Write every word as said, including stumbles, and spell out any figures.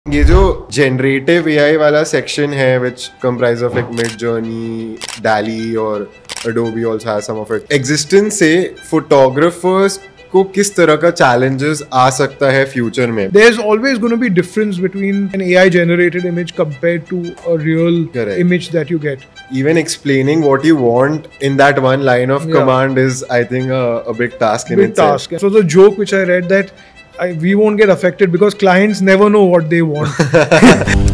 ये जो generative A I वाला section है which comprise of like Midjourney, DALL-E और Adobe also has some of it. Existence से photographers को किस तरह का challenges आ सकता है future में? There's always going to be difference between an A I generated image compared to a real Correct. image that you get. Even explaining what you want in that one line of Yeah. command is, I think, a, a big task in Big itself. task. So the joke which I read that I, we won't get affected because clients never know what they want.